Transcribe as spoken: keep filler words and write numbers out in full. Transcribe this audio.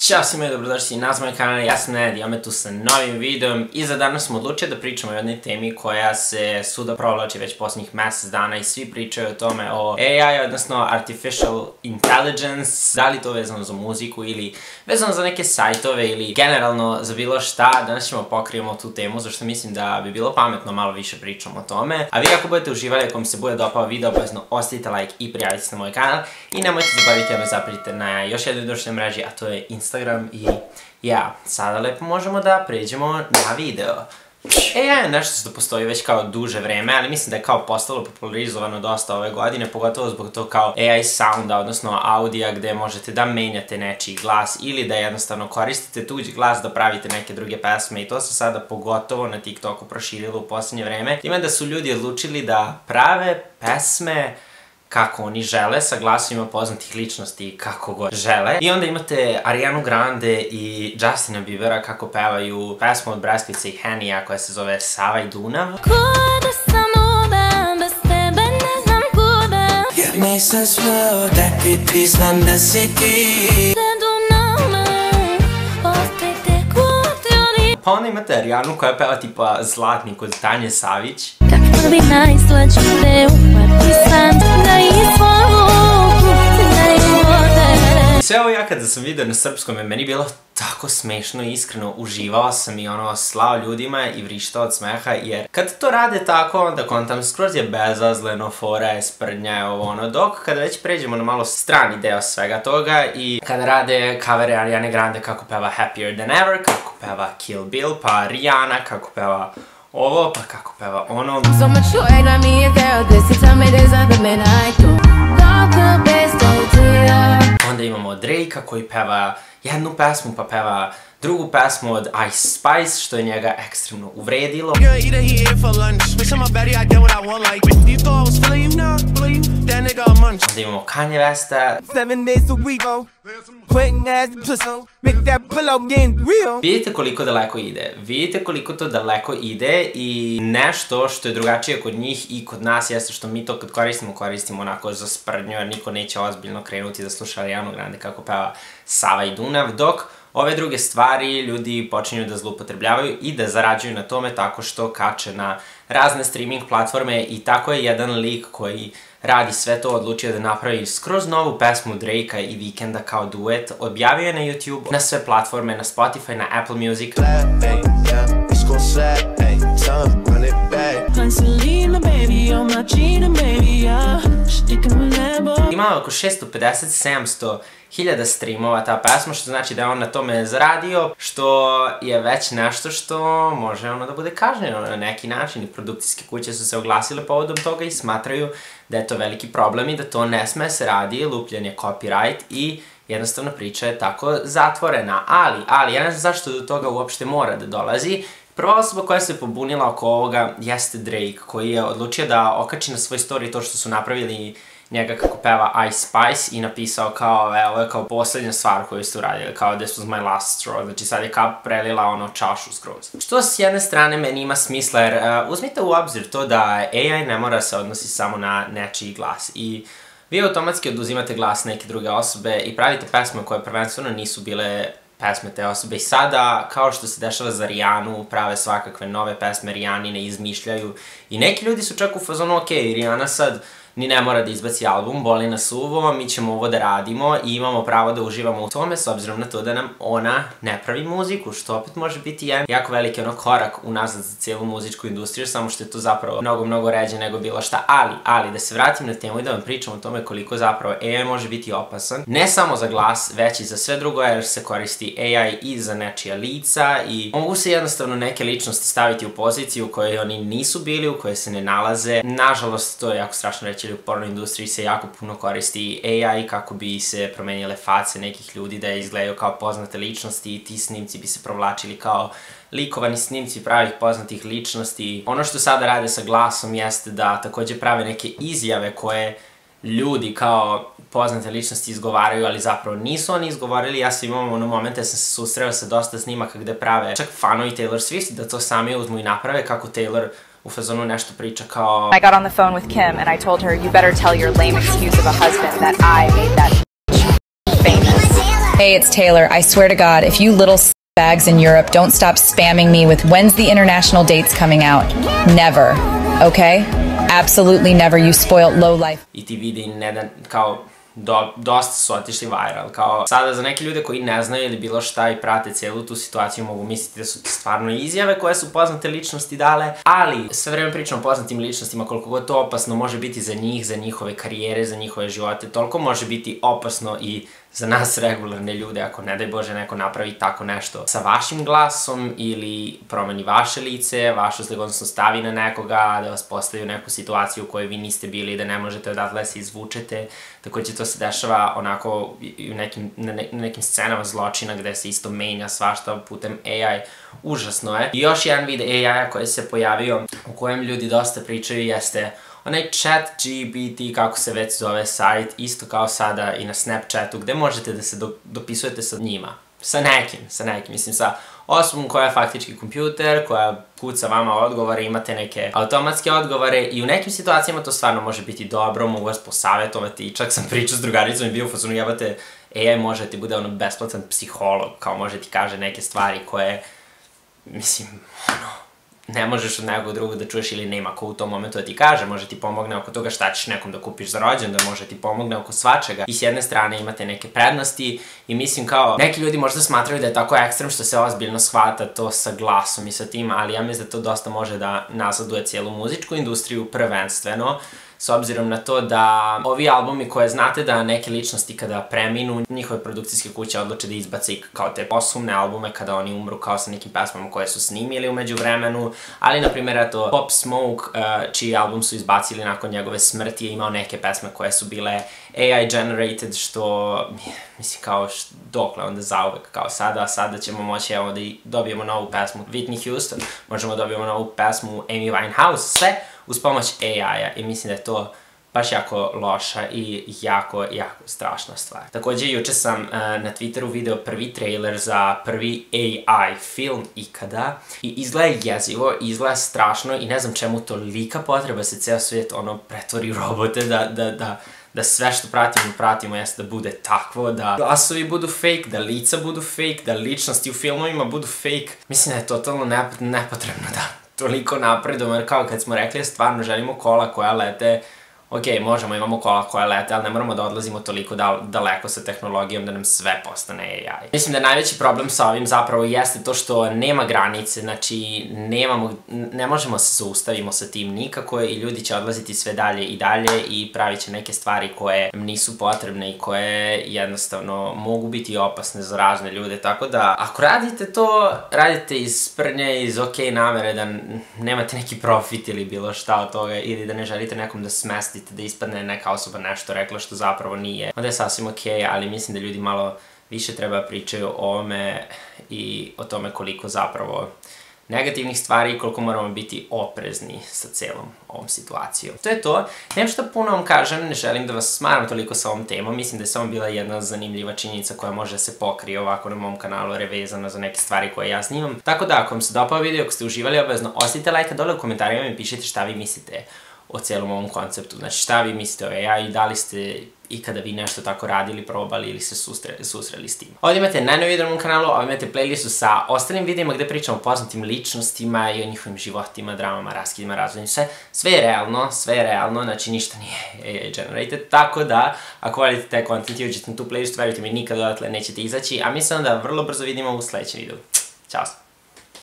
Ćao svima i dobrodošli na moj kanal, ja sam Ned, imam tu sa novim videom i za danas smo odlučili da pričamo o jednoj temi koja se svuda provlači već posljednjih mesec dana i svi pričaju o tome o A I, odnosno Artificial Intelligence, da li to vezano za muziku ili vezano za neke sajtove ili generalno za bilo šta. Danas ćemo pokrijemo tu temu, zašto mislim da bi bilo pametno malo više pričamo o tome. A vi ako budete uživali, ako vam se bude dopao video, obavezno ostavite like i prijavite se na moj kanal i nemojte zaboraviti da me zapratite na još jednoj društvenoj mreži, a to je Instagram. I ja, sada lepo možemo da pređemo na video. A I je nešto što postoji već kao duže vreme, ali mislim da je kao postalo popularizovano dosta ove godine, pogotovo zbog to kao A I sounda, odnosno audija gde možete da menjate nečiji glas ili da jednostavno koristite tuđi glas da pravite neke druge pesme i to se sada pogotovo na TikToku proširilo u posljednje vreme. Time da su ljudi odlučili da prave pesme kako oni žele, sa glasovima poznatih ličnosti kako god žele. I onda imate Arianu Grande i Justina Biebera kako pevaju pesmu od Breskvice i Henija koja se zove Sava i Dunav. Kuda sam udam, bez tebe ne znam kuda. Jer nisam smeo da ti priznam da si ti. Pa onda imate Arijanu koja peva tipa Zlatni kod Tanje Savić. Kako bi najslađu te uhvati sam da izvoru da je vode. Sve ovo ja kada sam vidio na srpskom je meni bilo tako smešno i iskreno uživao sam i ono slao ljudima i vrištao od smeha jer kad to rade tako onda kontam skroz je bezazleno, fora je, sprdnja je ovo ono, dok kada već pređemo na malo strani deo svega toga i kada rade kavere Ariane Grande kako peva Happier Than Ever, kako peva Kill Bill, pa Rihanna kako peva ovo, pa kako peva ono. Onda imamo Drake-a koji peva jednu pesmu, pa peva drugu pesmu od Ice Spice, što je njega ekstremno uvredilo. Onda imamo Kanye Westa. Vidite koliko daleko ide, vidite koliko to daleko ide i nešto što je drugačije kod njih i kod nas jeste što mi to kad koristimo, koristimo onako za sprdnju jer niko neće ozbiljno krenuti da sluša Arianu Grande kako peva Sava i Dunav, dok ove druge stvari ljudi počinju da zloupotrebljavaju i da zarađuju na tome tako što kače na razne streaming platforme i tako je jedan lik koji radi sve to odlučio da napravi skroz novu pesmu Drake-a i Weekenda kao duet, objavio je na YouTube, na sve platforme, na Spotify, na Apple Music. Ima oko šesto pedeset sedamsto hiljada streamova ta pesma, što znači da je on na tome zaradio, što je već nešto što može ono da bude kažnjeno na neki način i produkcijske kuće su se oglasile povodom toga i smatraju da je to veliki problem i da to ne sme se radi, lupljen je copyright i jednostavno priča je tako zatvorena, ali, ali, ja ne znam zašto do toga uopšte mora da dolazi. Prva osoba koja se pobunila oko ovoga jeste Drake, koji je odlučio da okači na svoj story to što su napravili njega kako peva Ice Spice i napisao kao, evo, ovo je kao poslednja stvar koju ste uradili, kao this was my last straw, znači sad je kao prelila ono čašu skroz. Što s jedne strane meni ima smisla jer uh, uzmite u obzir to da A I ne mora se odnosi samo na nečiji glas i vi automatski oduzimate glas neke druge osobe i pravite pesme koje prvenstveno nisu bile pesme te osobe i sada, kao što se dešava za Rihanu, prave svakakve nove pesme, Rihanine izmišljaju i neki ljudi su čak u fazonu, ok, Rihanna sad ni ne mora da izbaci album, boli nas uvo, mi ćemo ovo da radimo i imamo pravo da uživamo u tome s obzirom na to da nam ona ne pravi muziku, što opet može biti jedan jako veliki ono korak unazad za cijelu muzičku industriju, samo što je to zapravo mnogo, mnogo ređe nego bilo šta, ali, ali da se vratim na temu i da vam pričam o tome koliko zapravo A I može biti opasan, ne samo za glas, već i za sve drugo jer se koristi A I i za nečija lica i mogu se jednostavno neke ličnosti staviti u poziciju u kojoj oni nisu bili, u kojoj se ne nalaze, nažalost to je jako strašno reći. U porno industriji se jako puno koristi A I kako bi se promenile face nekih ljudi da izgledaju kao poznate ličnosti i ti snimci bi se provlačili kao likovani snimci pravih poznatih ličnosti. Ono što sada rade sa glasom jeste da takođe prave neke izjave koje ljudi kao poznate ličnosti izgovaraju, ali zapravo nisu oni izgovorili. Ja sam imao ono momente, sam se susreo sa dosta snimaka gde prave čak fanovi Taylor Swift da to sami uzmu i naprave kako Taylor u fazonu nešto priča kao I got on the phone with Kim and I told her you better tell your lame excuse of a husband that I made that famous. Hey, it's Taylor. I swear to God, if you little bags in Europe don't stop spamming me with when's the international dates coming out, never, okay? Absolutely never, you spoiled lowlife. I ti vidi jedan, kao, do, dosta su otišli viral, kao, sada za neke ljude koji ne znaju ili bilo šta i prate cijelu tu situaciju mogu misliti da su to stvarno izjave koje su poznate ličnosti dale, ali sve vreme pričamo o poznatim ličnostima, koliko god to opasno može biti za njih, za njihove karijere, za njihove živote, toliko može biti opasno i za nas regularne ljude, ako ne daj Bože neko napravi tako nešto sa vašim glasom ili promeni vaše lice, vašu sliku, odnosno stavi na nekoga, da vas postavi u neku situaciju u kojoj vi niste bili, da ne možete odatle da se izvučete. Takođe to se dešava onako u nekim, na nekim scenama zločina gde se isto menja svašta putem A I. Užasno je. I još jedan vid A I-a koji se pojavio, u kojem ljudi dosta pričaju, jeste onaj chat G P T, kako se već zove sajt, isto kao sada i na Snapchatu, gde možete da se do, dopisujete sa njima. Sa nekim, sa nekim, mislim sa osobom koja je faktički kompjuter, koja kuca vama odgovore, imate neke automatske odgovore i u nekim situacijama to stvarno može biti dobro, mogu vas posavjetovati i čak sam pričao s drugaricom i bio u fazonu, jebate, A I može ti bude ono besplatan psiholog, kao može ti kaže neke stvari koje, mislim, ono, ne možeš od nekog drugog da čuješ ili nema ko u tom momentu da ti kaže, može ti pomogne oko toga šta ćeš nekom da kupiš za rođendan, može ti pomogne oko svačega. I s jedne strane imate neke prednosti i mislim kao, neki ljudi možda smatraju da je tako ekstrem što se ozbiljno shvata to sa glasom i sa tim, ali ja mislim da to dosta može da nazaduje cijelu muzičku industriju prvenstveno, s obzirom na to da ovi albumi koje znate da neke ličnosti kada preminu, njihove produkcijske kuće odluče da izbace kao te posumne albume kada oni umru kao sa nekim pesmama koje su snimili umeđu vremenu, ali na primjer eto Pop Smoke, čiji album su izbacili nakon njegove smrti, je imao neke pesme koje su bile A I generated, što mislim kao dokle onda zauvek, kao sada, sada ćemo moći evo da dobijemo novu pesmu Whitney Houston, možemo da dobijemo novu pesmu Amy Winehouse, sve uz pomoć A I-a i mislim da je to baš jako loša i jako, jako strašna stvar. Također, juče sam uh, na Twitteru video prvi trailer za prvi A I film ikada i izgleda jezivo, izgleda strašno i ne znam čemu tolika potreba se ceo svijet ono pretvori u robote, da, da, da, da sve što pratimo, pratimo jeste da bude takvo, da glasovi budu fake, da lica budu fake, da ličnosti u filmovima budu fake. Mislim da je totalno nepotrebno da toliko napredujemo, jer kao kad smo rekli stvarno želimo kola koja lete, ok, možemo, imamo kola koja lete, ali ne moramo da odlazimo toliko daleko sa tehnologijom da nam sve postane A I. Mislim da najveći problem sa ovim zapravo jeste to što nema granice, znači nemamo, ne možemo se zaustavimo sa tim nikako i ljudi će odlaziti sve dalje i dalje i pravit će neke stvari koje nisu potrebne i koje jednostavno mogu biti opasne za razne ljude, tako da ako radite to, radite iz sprnje, iz ok namere, da nemate neki profit ili bilo šta od toga ili da ne želite nekom da smesti da ispadne neka osoba nešto rekla što zapravo nije, onda je sasvim okej, ali mislim da ljudi malo više treba pričaju o ovome i o tome koliko zapravo negativnih stvari i koliko moramo biti oprezni sa celom ovom situacijom. To je to. Nemam što puno vam kažem, ne želim da vas smaram toliko sa ovom temom, mislim da je samo bila jedna zanimljiva činjenica koja može da se pokrije ovako na mom kanalu, jer je vezana za neke stvari koje ja snimam. Tako da, ako vam se dopao video, ako ste uživali, obavezno ostavite like, dole u komentarima mi pišite šta vi mislite o cijelom ovom konceptu. Znači šta vi mislite o A I i da li ste ikada vi nešto tako radili, probali ili se susreli s tim. Ovdje imate najnoviji video na mom kanalu, ovdje imate playlistu sa ostalim videima gde pričamo o poznatim ličnostima i o njihovim životima, dramama, raskidima, razvodima, sve. Sve je realno, sve je realno, znači ništa nije A I generated, tako da ako volite taj content i uđete na tu playlistu, verujte mi nikad odatle nećete izaći, a mislim da vrlo brzo vidimo u sledećem videu. Ćao!